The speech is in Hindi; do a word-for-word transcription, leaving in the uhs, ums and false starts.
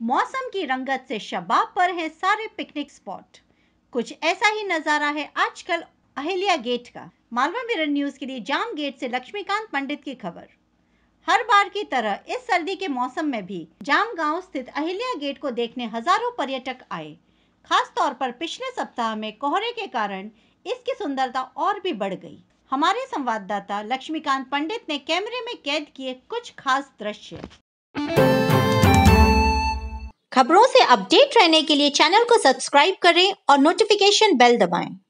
मौसम की रंगत से शबाब पर है सारे पिकनिक स्पॉट। कुछ ऐसा ही नजारा है आजकल अहिल्या गेट का। मालवा मिरर न्यूज के लिए जाम गेट से लक्ष्मीकांत पंडित की खबर। हर बार की तरह इस सर्दी के मौसम में भी जाम गांव स्थित अहिल्या गेट को देखने हजारों पर्यटक आए। खास तौर पर पिछले सप्ताह में कोहरे के कारण इसकी सुंदरता और भी बढ़ गई। हमारे संवाददाता लक्ष्मीकांत पंडित ने कैमरे में कैद किए कुछ खास दृश्य। खबरों से अपडेट रहने के लिए चैनल को सब्सक्राइब करें और नोटिफिकेशन बेल दबाएं।